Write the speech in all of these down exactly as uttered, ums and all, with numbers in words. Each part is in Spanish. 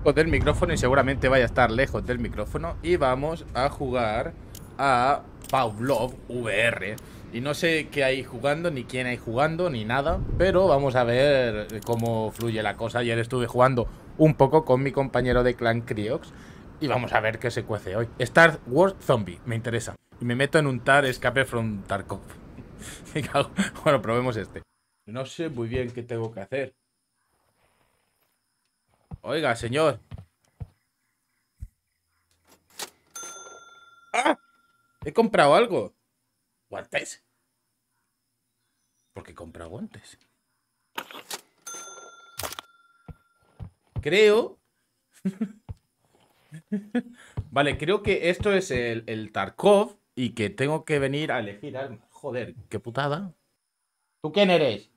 del micrófono y seguramente vaya a estar lejos del micrófono. Y vamos a jugar a Pavlov V R. Y no sé qué hay jugando, ni quién hay jugando, ni nada. Pero vamos a ver cómo fluye la cosa. Ayer estuve jugando un poco con mi compañero de clan Criox. Y vamos a ver qué se cuece hoy. Star Wars Zombie, me interesa. Y me meto en un Tar Escape from Tarkov. Me cago. Bueno, probemos este. No sé muy bien qué tengo que hacer. Oiga, señor. ¡Ah! He comprado algo. ¿Guantes? ¿Por qué he comprado guantes? Creo. Vale, creo que esto es el, el Tarkov y que tengo que venir a elegir armas. Joder, qué putada. ¿Tú quién eres?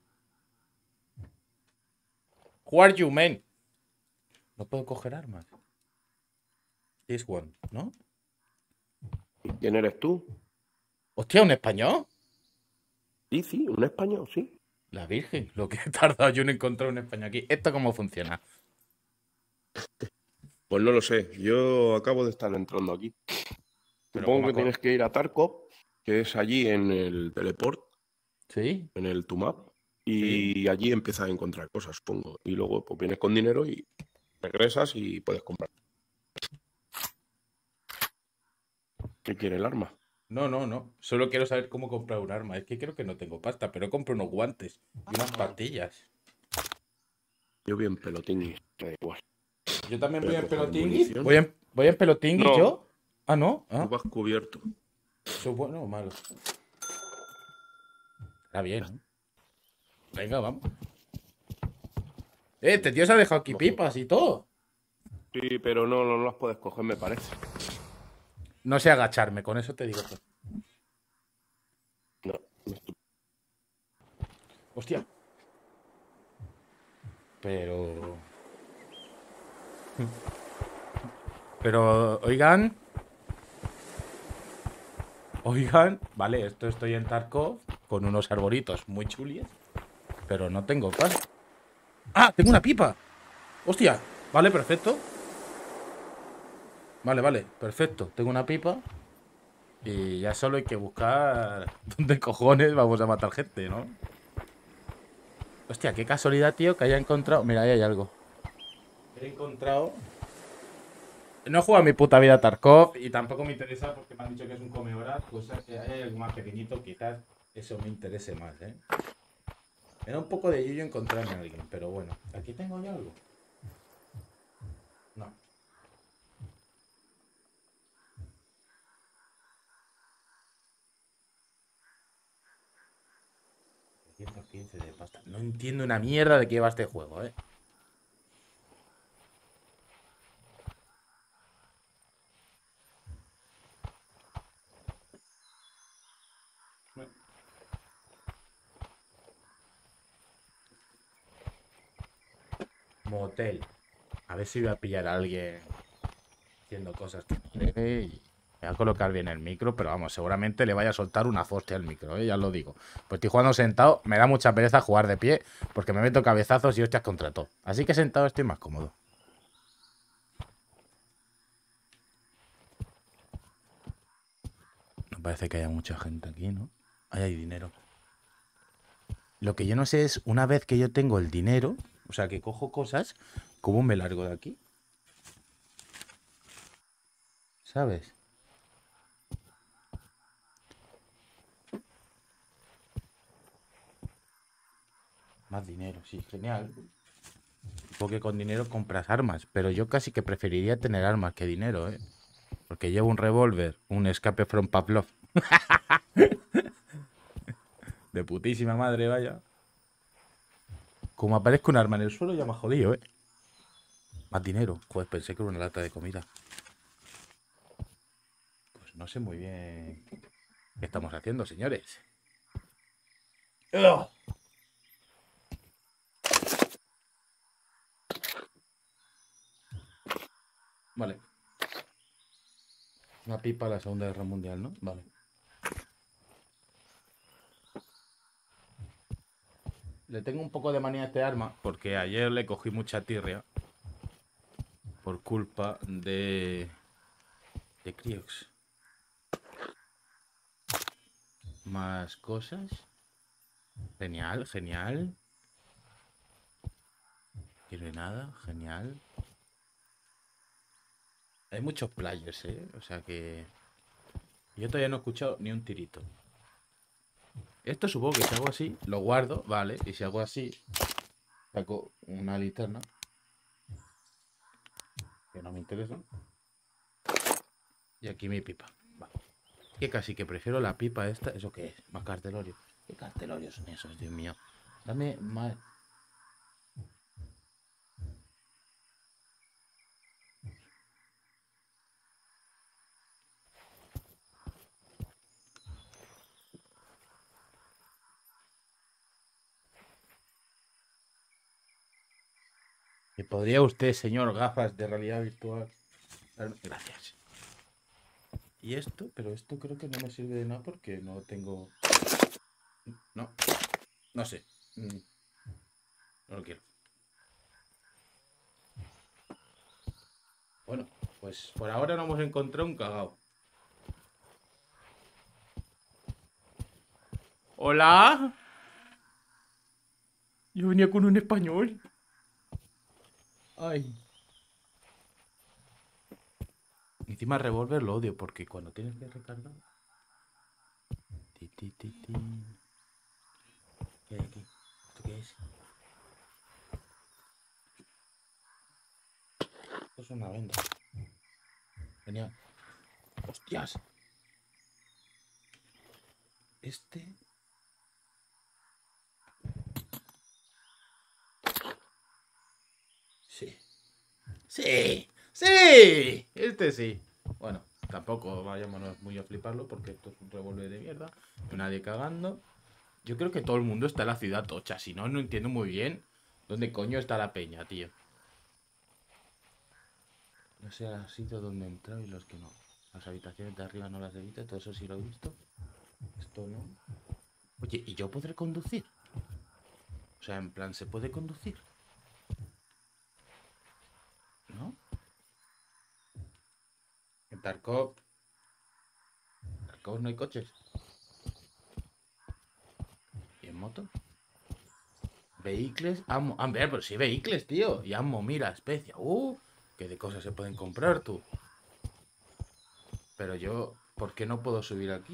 Who are you, man? No puedo coger armas. This one, ¿no? ¿Quién eres tú? Hostia, ¿un español? Sí, sí, un español, sí. La Virgen, lo que he tardado yo en encontrar un español aquí. ¿Esto cómo funciona? Pues no lo sé, yo acabo de estar entrando aquí. Pero Supongo ¿cómo que ha co- tienes que ir a Tarkov, que es allí en el teleport, ¿Sí? en el Tumap, ¿Sí? y allí empiezas a encontrar cosas, supongo. Y luego pues vienes con dinero y regresas y puedes comprar. ¿Qué quiere el arma? No, no, no. Solo quiero saber cómo comprar un arma. Es que creo que no tengo pasta, pero compro unos guantes y unas pastillas. Yo vi en pelotín y da igual. Yo también Voy voy a en coger pelotingui. munición. ¿Voy en, voy en pelotingui No, yo? Ah, ¿no? tú Ah, vas cubierto. ¿eso es bueno o malo? Está bien, ¿no? Venga, vamos. Eh, este tío se ha dejado aquí Mejor. pipas y todo. Sí, pero no, no las puedes coger, me parece. No sé agacharme, con eso te digo todo. No, no estoy- Hostia. Pero... Pero, oigan... Oigan... Vale, esto estoy en Tarkov con unos arbolitos muy chulies. Pero no tengo pasta. ¡Ah! ¡Tengo una pipa! ¡Hostia! Vale, perfecto. Vale, vale, perfecto. Tengo una pipa. Y ya solo hay que buscar dónde cojones vamos a matar gente, ¿no? Hostia, qué casualidad, tío, que haya encontrado... Mira, ahí hay algo. He encontrado... No he jugado mi puta vida a Tarkov y tampoco me interesa porque me han dicho que es un come horas. Pues si hay algo más pequeñito, quizás eso me interese más, ¿eh? Era un poco de yuyo encontrarme a alguien, pero bueno. ¿Aquí tengo ya algo? No. ciento quince de pasta. No entiendo una mierda de qué va este juego, ¿eh? Motel. A ver si voy a pillar a alguien haciendo cosas que no debe y me voy a colocar bien el micro, pero vamos, seguramente le vaya a soltar una hostia al micro, ¿eh? Ya lo digo. Pues estoy jugando sentado, me da mucha pereza jugar de pie porque me meto cabezazos y hostias contra todo. Así que sentado estoy más cómodo. No parece que haya mucha gente aquí, ¿no? Ahí hay dinero. Lo que yo no sé es, una vez que yo tengo el dinero, o sea, que cojo cosas, ¿cómo me largo de aquí? ¿Sabes? Más dinero, sí, genial. Porque con dinero compras armas, pero yo casi que preferiría tener armas que dinero, ¿eh? Porque llevo un revólver, un escape from Pavlov. De putísima madre, vaya. Como aparezca un arma en el suelo, ya me ha jodido, ¿eh? Más dinero. Joder, pensé que era una lata de comida. Pues no sé muy bien qué estamos haciendo, señores. ¡Ugh! Vale. Una pipa a la Segunda Guerra Mundial, ¿no? Vale. Le tengo un poco de manía a este arma porque ayer le cogí mucha tirria por culpa de... de Criox. Más cosas. Genial, genial. Quiero nada, genial. Hay muchos players, ¿eh? O sea que... yo todavía no he escuchado ni un tirito. Esto supongo que si hago así, lo guardo, vale. Y si hago así, saco una linterna. Que no me interesa. Y aquí mi pipa. Vale. Que casi que prefiero la pipa esta. ¿Eso qué es? Más cartelorio. ¿Qué cartelorios son esos, Dios mío? Dame más... ¿Me podría usted, señor gafas de realidad virtual? Gracias. Y esto, pero esto creo que no me sirve de nada porque no tengo... No, no sé. No lo quiero. Bueno, pues por ahora no hemos encontrado un cagao. ¿Hola? Yo venía con un español. Ay. Encima revólver lo odio porque cuando tienes que recargar... Ti, ti, ti, ti. ¿Qué hay aquí? ¿Esto qué es? Esto es una venda. Genial. ¡Hostias! Este... Sí. ¡Sí! ¡Sí! Este sí. Bueno, tampoco vayámonos muy a fliparlo porque esto es un revólver de mierda. Nadie cagando. Yo creo que todo el mundo está en la ciudad tocha. Si no, no entiendo muy bien dónde coño está la peña, tío. No sé los sitios donde he entrado y los que no. Las habitaciones de arriba no las he visto. Todo eso sí lo he visto. Esto no. Oye, ¿y yo podré conducir? O sea, en plan, ¿se puede conducir? ¿No? En Tarkov... En Tarkov no hay coches. ¿Y en moto? Vehículos, amo... Ah, ver, pero sí vehículos, tío. Y amo, mira, especia. Uh, qué de cosas se pueden comprar, tú. Pero yo... ¿por qué no puedo subir aquí?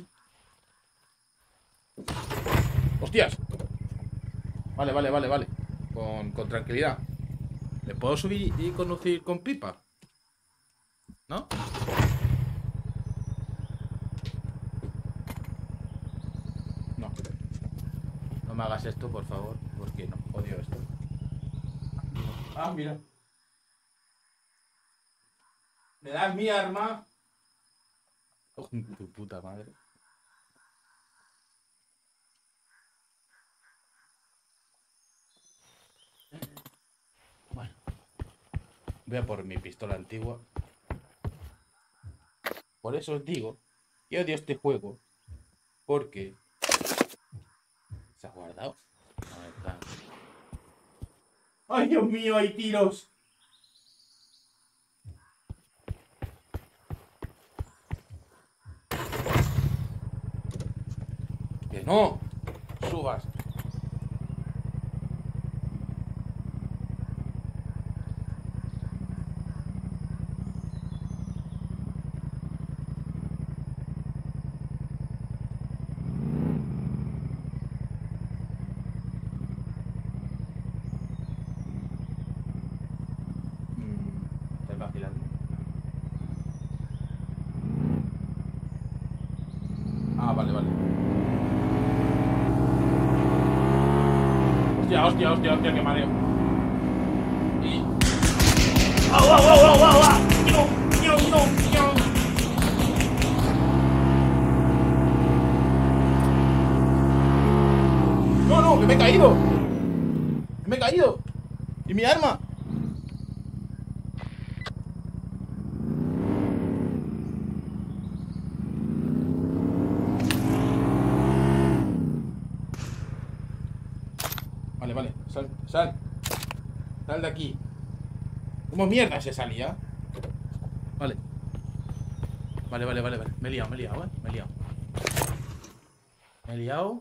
¡Hostias! Vale, vale, vale, vale. Con, con tranquilidad. ¿Le puedo subir y conducir con pipa? ¿No? No. No me hagas esto, por favor. Porque no, odio esto. Ah, mira. ¿Me das mi arma? Oh, tu puta madre. Bueno. Voy a por mi pistola antigua. Por eso os digo que odio este juego. Porque... ¿se ha guardado? No está. ¡Ay, Dios mío! ¡Hay tiros! ¡Que no! ¡Subas! ¿Estás vacilando? Ah, vale, vale. Hostia, hostia, hostia, hostia, qué mareo. Y... ¡au, au, au, au, au, au! ¡No, no, no, no! ¡No, no, que me he caído! ¡Que me he caído! ¡Y mi arma! Vale, vale, sal, sal. Sal de aquí. ¿Cómo mierda se salía? Vale. Vale, vale, vale, vale. Me he liado, me he liado, ¿eh? Me he liado. Me he liado.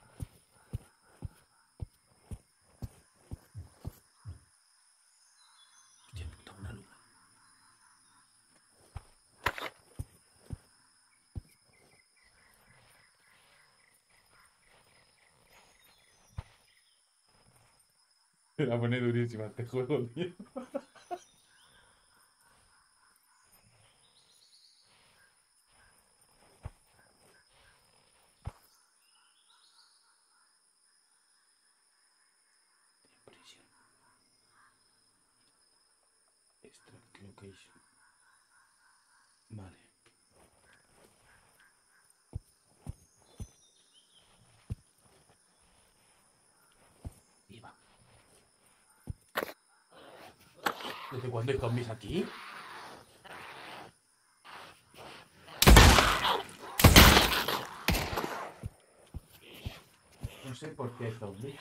Hostia puta, una luna. Se la pone durísima este juego, tío. Prisión. Extract location. Vale. Y va. ¿Desde cuándo hay zombies aquí? No sé por qué hay zombies.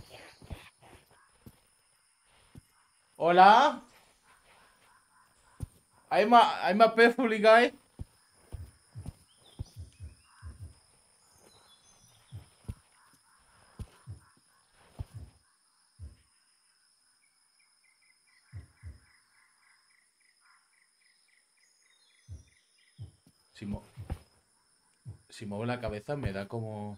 Hola. I'm a, I'm a peaceful guy. Si, mo si muevo la cabeza me da como...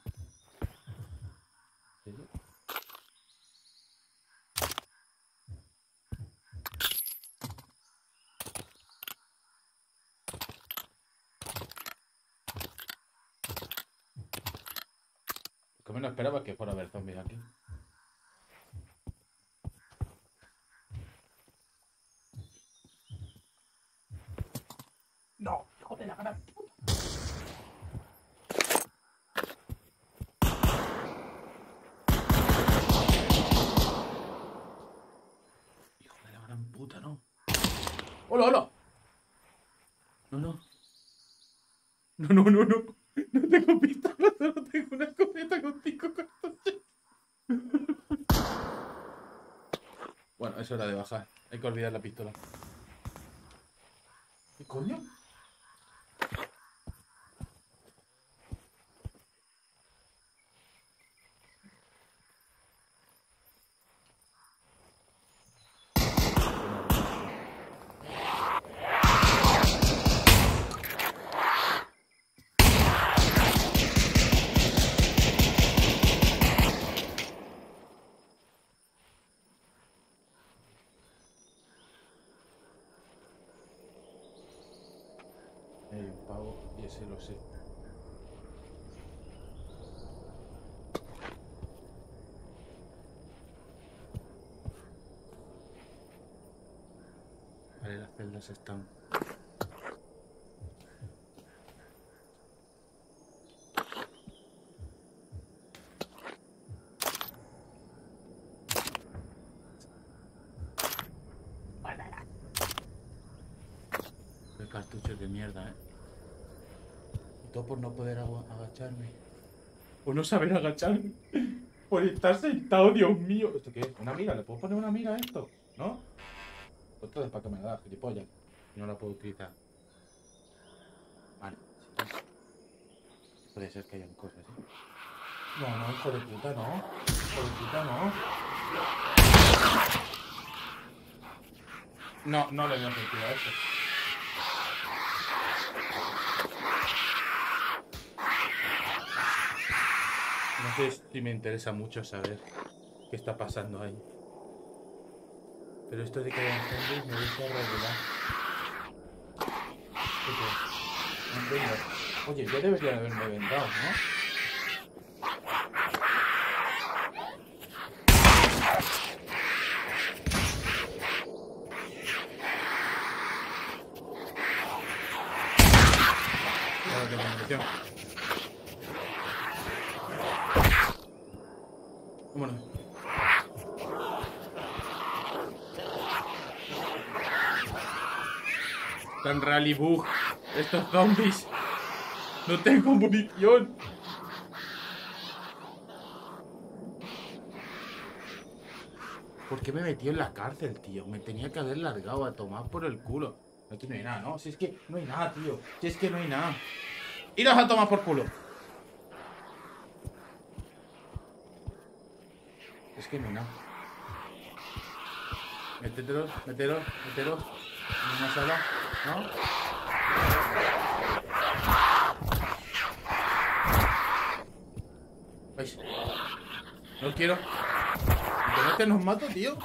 Lo que menos esperaba que fuera a haber zombies aquí. No, hijo de la gran puta. Hijo de la gran puta, no. ¡Hola, hola! No, no. No, no, no, no. No tengo pistola, solo tengo una escopeta contigo, cartucho. Bueno, es hora de bajar. Hay que olvidar la pistola. ¿Qué coño? Hay un pavo y ese lo sé. Vale, las celdas están. Qué cartuchos de mierda, eh. Y todo por no poder agacharme. Por no saber agacharme. Por estar sentado, Dios mío. ¿Esto qué es? ¿Una mira? ¿Le puedo poner una mira a esto? ¿No? Pues entonces, ¿para qué me la da, gilipollas? Y no la puedo utilizar. Vale. Puede ser que hayan cosas, ¿eh? No, no, hijo de puta, no. Hijo de puta, no. No, no le veo sentido a esto. No sé si me interesa mucho saber qué está pasando ahí. Pero esto de que hayan zombies me gusta regular. No entiendo. Oye, yo debería de haberme vendado, ¿no? Claro que me metió. Vámonos. Tan rally bug. Estos zombies. No tengo munición. ¿Por qué me metió en la cárcel, tío? Me tenía que haber largado a tomar por el culo. Aquí no hay nada, ¿no? Si es que no hay nada, tío. Si es que no hay nada. ¡Iros a tomar por culo! Es que no hay nada. Métetelos, mételos, mételos. En una sala, ¿no? ¿Veis? No quiero. ¿Cómo es que nos mato, tío?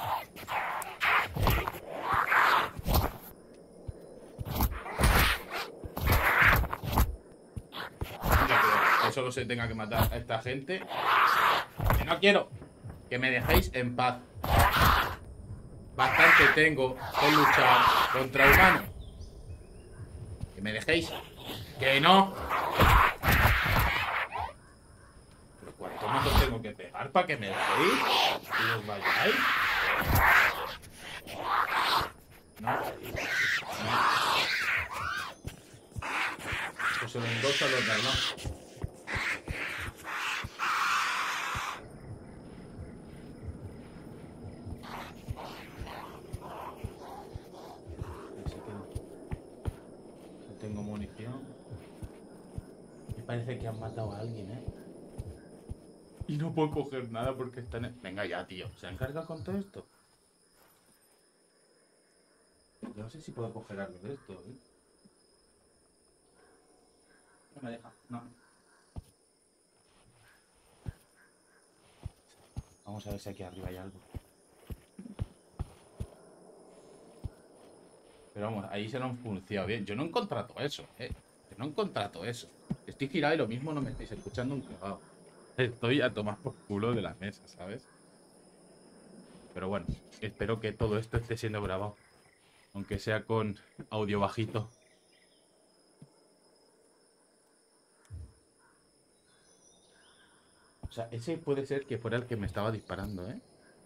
Que solo se tenga que matar a esta gente. Que no quiero. Que me dejéis en paz. Bastante tengo con luchar contra humanos. Que me dejéis. Que no. Pero ¿cuánto más os tengo que pegar para que me dejéis? Y os vayáis. No. No. Pues se lo endostan los demás. Tengo munición. Me parece que han matado a alguien, ¿eh? Y no puedo coger nada porque están... En... Venga ya, tío. ¿Se han cargado con todo esto? Yo no sé si puedo coger algo de esto, ¿eh? No me deja. No. Vamos a ver si aquí arriba hay algo. Pero vamos, ahí se lo han funcionado bien. Yo no he encontrado eso, ¿eh? Yo no he encontrado eso. Estoy girado y lo mismo no me estáis escuchando un cagado. Estoy a tomar por culo de la mesa, ¿sabes? Pero bueno, espero que todo esto esté siendo grabado. Aunque sea con audio bajito. O sea, ese puede ser que fuera el que me estaba disparando, ¿eh?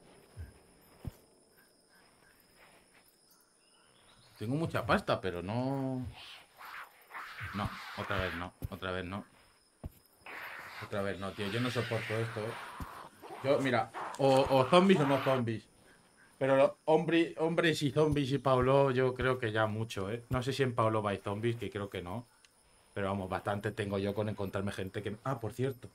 Tengo mucha pasta, pero no... No, otra vez no, otra vez no. Otra vez no, tío, yo no soporto esto, ¿eh? Yo, mira, o, o zombies o no zombies. Pero hombre, hombres y zombies y Pavlov yo creo que ya mucho, ¿eh? No sé si en Pavlov hay zombies, que creo que no. Pero vamos, bastante tengo yo con encontrarme gente que... Ah, por cierto.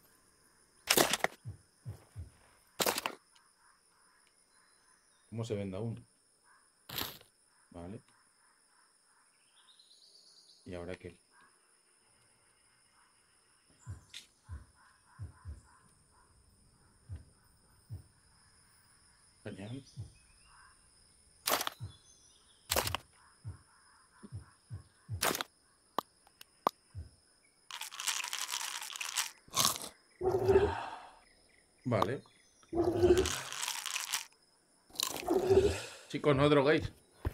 ¿Cómo se vende aún? Vale. ¿Y ahora qué? Genial. Vale. Chicos, no droguéis.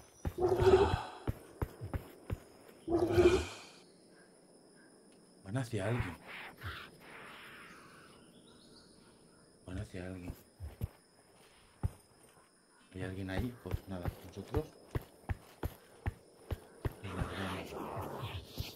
Van hacia alguien. Van hacia alguien. ¿Hay alguien ahí? Pues nada, nosotros. Y la tenemos.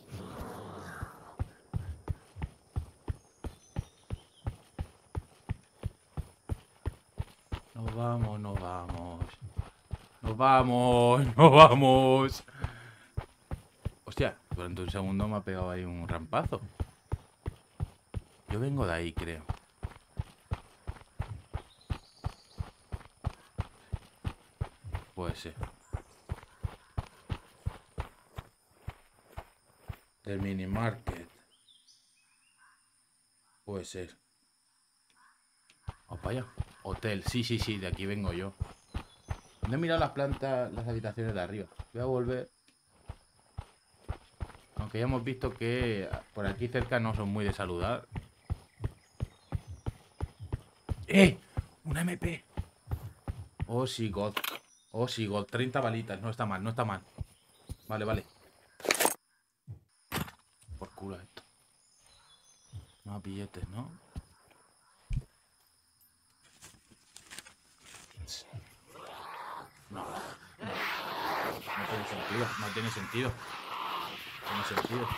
Nos vamos, nos vamos. Nos vamos, nos vamos. Hostia, durante un segundo me ha pegado ahí un rampazo. Yo vengo de ahí, creo. Puede ser. Del minimarket. Puede ser. Vamos para allá. Hotel, sí, sí, sí, de aquí vengo yo. No he mirado las plantas, las habitaciones de arriba. Voy a volver. Aunque ya hemos visto que por aquí cerca no son muy de saludar. ¡Eh! ¡Una M P! Oh, sí, God. Oh, sí, God. treinta balitas. No está mal, no está mal. Vale, vale. Por culo esto. Más billetes, ¿no? No, no. No tiene sentido. No tiene sentido. No tiene sentido.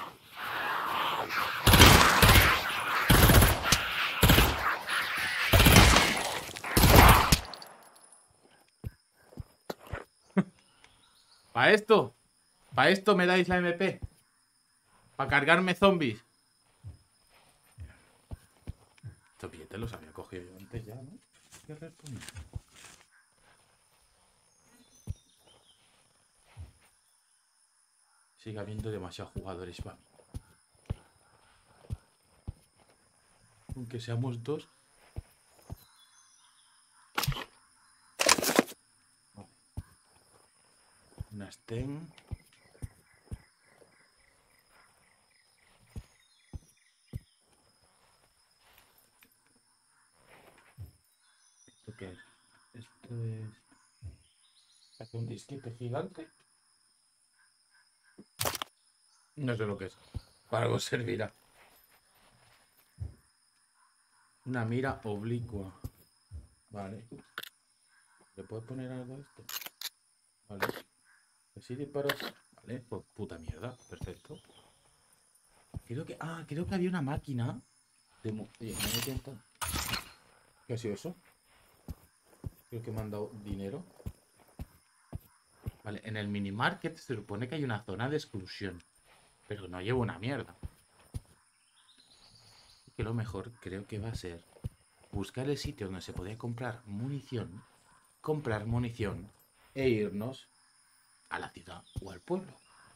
¿Para esto? ¿Para esto me dais la M P? ¿Para cargarme zombies? Estos billetes los había cogido yo antes ya, ¿no? ¿Qué respondí? Sigue habiendo demasiados jugadores para mí. Aunque seamos dos. Vale. Una Sten. ¿Esto qué es? Esto es... Hace un disquete gigante. No sé lo que es. Para algo servirá. Una mira oblicua. Vale. ¿Le puedes poner algo a esto? Vale. Así disparos. Vale, pues puta mierda. Perfecto. Creo que. Ah, creo que había una máquina. De... Oye, me he intentado. ¿Qué ha sido eso? Creo que me han dado dinero. Vale, en el minimarket se supone que hay una zona de exclusión. Pero no llevo una mierda. Que lo mejor creo que va a ser buscar el sitio donde se podía comprar munición, comprar munición e irnos a la ciudad o al pueblo.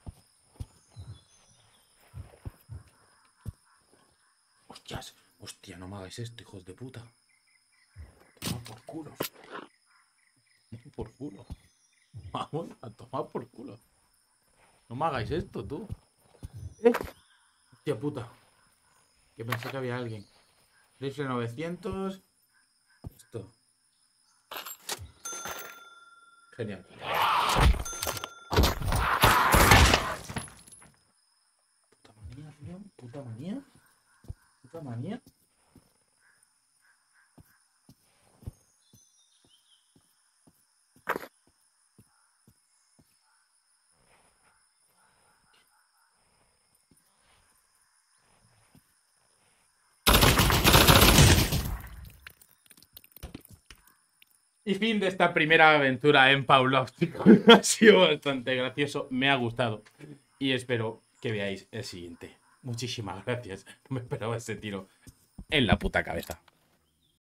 Hostias, hostia, no me hagáis esto, hijos de puta. Toma por culo. Toma por culo. Vamos a tomar por culo. No me hagáis esto, tú. ¿Eh? Hostia puta. Que pensé que había alguien. Rifle novecientos. Esto. Genial. Puta manía, tío. Puta manía. Puta manía. Y fin de esta primera aventura en Pavlov. Ha sido bastante gracioso, me ha gustado. Y espero que veáis el siguiente. Muchísimas gracias. Me esperaba ese tiro en la puta cabeza.